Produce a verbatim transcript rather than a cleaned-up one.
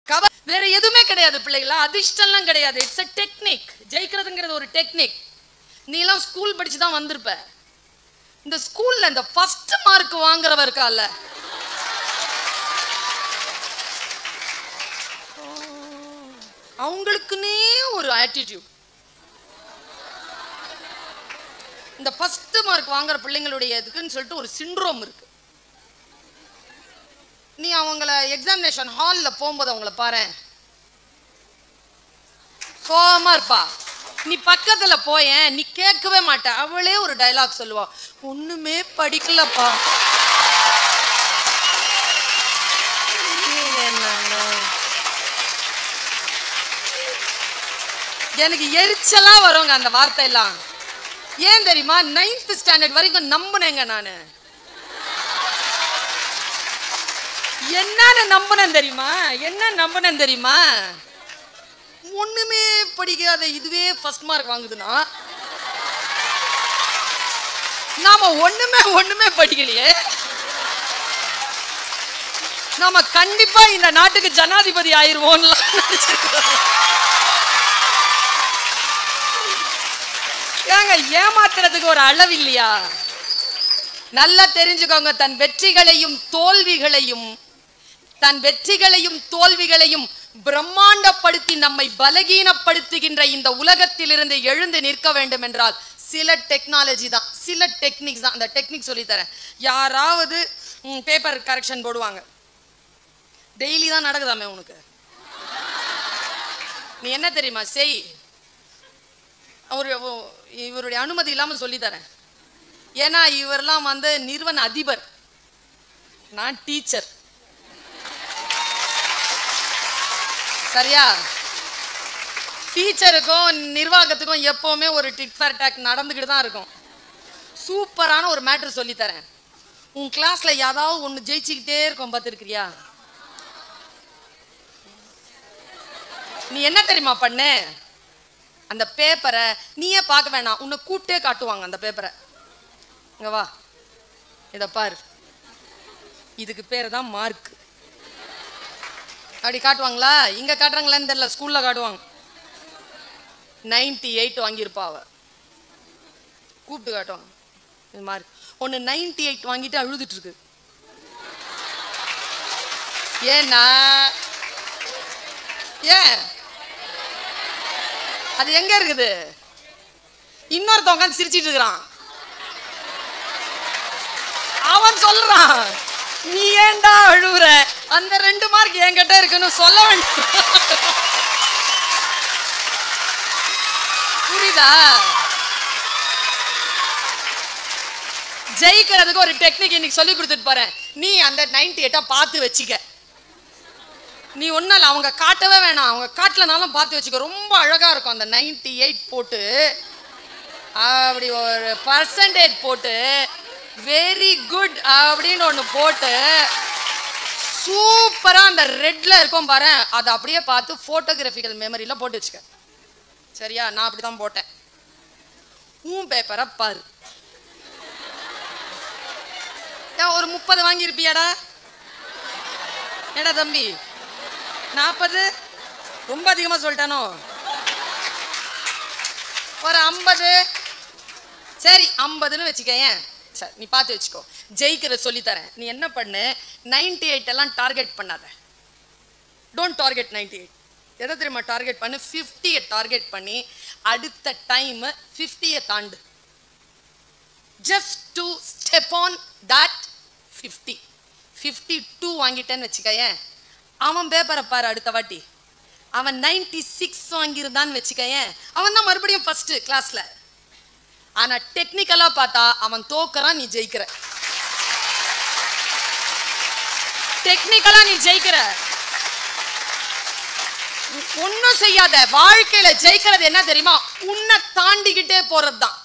கவ வேற எதுவுமே கிடையாது பிள்ளைகளா, அதிர்ஷ்டம்லாம் கிடையாது. It's a technique. ஜெயிக்கிறதுங்கிறது ஒரு டெக்னிக். நீ எல்லாம் ஸ்கூல் படிச்சு தான் வந்திருப்ப. இந்த ஸ்கூல்ல இந்த ஃபர்ஸ்ட் மார்க் வாங்குறவ இருக்கால, அவங்களுக்குன்னே ஒரு ஆட்டிடியூட். இந்த ஃபர்ஸ்ட் மார்க் வாங்குற பிள்ளைங்களுடைய இதுக்குன்னு சொல்லிட்டு ஒரு சிண்ட்ரோம் இருக்கு. நீ அவங்கள எக்ஸாமினேஷன் ஹாலில் போகும்போது அவங்கள பாரு, சோகமா இருப்பா. நீ பக்கத்துல போய, நீ கேட்கவே மாட்ட. அவளே ஒரு டயலாக் சொல்லுவா, ஒண்ணுமே படிக்கலப்பா. எனக்கு எரிச்சலா வருங்க அந்த வார்த்தை எல்லாம். ஏன் தெரியுமா? நைன்த் ஸ்டாண்டர்ட் வரைக்கும் நம்பினேங்க நானு. என்ன நம்பினேன் தெரியுமா? என்ன நம்பினேன் தெரியுமா? ஒண்ணுமே படிக்காத இதுவே ஃபர்ஸ்ட் மார்க் வாங்குதுன்னா நாம ஒண்ணுமே ஒண்ணுமே படிக்கலையே. நாம கண்டிப்பா இந்த நாட்டுக்கு ஜனாதிபதி ஆயிருவோம். ஏங்க ஏமாத்துறதுக்கு ஒரு அளவு இல்லையா? நல்லா தெரிஞ்சுக்கோங்க, தன் வெற்றிகளையும் தோல்விகளையும் தன் வெற்றிகளையும் தோல்விகளையும் பிரம்மாண்டப்படுத்தி நம்மை பலகீனப்படுத்துகின்ற இந்த உலகத்திலிருந்து எழுந்து நிற்க வேண்டும் என்றால் சில டெக்னாலஜி தான், சில டெக்னிக்ஸ் தான். அந்த டெக்னிக் சொல்லித்தரேன். யாராவது பேப்பர் கரெக்ஷன் போடுவாங்க, டெய்லி தான் நடக்குதாமே உனக்கு. நீ என்ன தெரியுமா செய், ஒரு இவருடைய அனுமதி இல்லாம சொல்லித்தரேன். ஏன்னா இவரெல்லாம் வந்து நிறுவன அதிபர், நான் டீச்சர். சரியா? டீச்சருக்கும் நிர்வாகத்துக்கும் எப்பவுமே ஒரு டிட் ஃபார் டாக் நடந்துக்கிட்டு தான் இருக்கும். சூப்பரான ஒரு மேட்டர் சொல்லித்தரேன். உன் கிளாஸ்ல ஏதாவது ஒன்று ஜெயிச்சுக்கிட்டே இருக்கும், பார்த்துருக்கிறியா? நீ என்ன தெரியுமா பண்ணு, அந்த பேப்பரை நீயே பார்க்க வேணாம், உன்னை கூட்டே காட்டுவாங்க அந்த பேப்பரை. இங்க வா, இதை பாரு, இதுக்கு பேர் தான் மார்க். அப்படி காட்டுவாங்களா? இங்க காட்டுறாங்களான்னு தெரியல, ஸ்கூல்ல காட்டுவாங்க. நைன்டி எயிட் வாங்கியிருப்பா அவ, கூப்பிட்டு காட்டுவாங்க. இது மாதிரி ஒன்னு நைன்டி எயிட் வாங்கிட்டு அழுதுட்டு இருக்கு. ஏன்னா ஏன் அது எங்க இருக்குது? இன்னொருத்தவங்க சிரிச்சிட்டு இருக்கிறான். அவன் சொல்றான், நீ ஏண்டா அழுவுற, அந்த ரெண்டு மார்க் என்கிட்ட இருக்குன்னு சொல்ல வேண்டாம். புரியுதா? ஜெயிக்கிறதுக்கு ஒரு டெக்னிக் இன்னைக்கு சொல்லி கொடுத்துட்டு போறேன். நீ அந்த நைன்டி எயிட்டா பார்த்து வச்சுக்க. நீ ஒன்னும் இல்லை, அவங்க காட்டவே வேணாம், அவங்க காட்டலனாலும் பார்த்து வச்சுக்க. ரொம்ப அழகா இருக்கும் அந்த நைன்டி எயிட் போட்டு, அப்படி ஒரு பர்சன்டேஜ் போட்டு வெரி குட் அப்படின்னு ஒன்று போட்டு சூப்பரா அந்த ரெட்ல இருக்கும் பாரு, அதை அப்படியே பார்த்து போட்டோகிராபிக்கல் மெமரியில போட்டு வச்சுக்க. சரியா? நான் அப்படிதான் போட்டேன். உன் பேப்பரை பாரு, ஒரு முப்பது வாங்கி இருப்பியாடா? ஏடா தம்பி, நாற்பது ரொம்ப அதிகமா சொல்லிட்டானோ? ஒரு ஐம்பது, சரி ஐம்பதுன்னு வச்சுக்க. ஏன் சரி, நீ பார்த்து வச்சுக்கோ. ஜெயிக்கிற சொல்லி தரேன். நீ என்ன பண்ணு, நைன்டி எயிட் எல்லாம் டார்கெட் பண்ணாத. Don't target ninety eight. எதை தெரியுமா டார்கெட் பண்ணு? ஃபிஃப்டியை டார்கெட் பண்ணி அடுத்த டைம் ஃபிஃப்டியை தாண்டு. Just to step on that fifty. Fifty two வாங்கிட்டேன்னு வச்சுக்க. ஏன் அவன் பேப்பரை பாரு, அடுத்த வாட்டி அவன் நைன்டி சிக்ஸ் வாங்கியிருந்தான்னு வச்சுக்க. ஏன் அவன் தான் மறுபடியும் ஃபர்ஸ்ட் கிளாஸ்ல. ஆனா டெக்னிக்கலா பார்த்தா அவன் தோக்கறான், நீ ஜெயிக்கிற. டெக்னிக்கலா நீ ஜெயிக்கிற. ஒன்னும் செய்யாத. வாழ்க்கையில ஜெயிக்கிறது என்ன தெரியுமா? உன்னை தாண்டிக்கிட்டே போறதுதான்.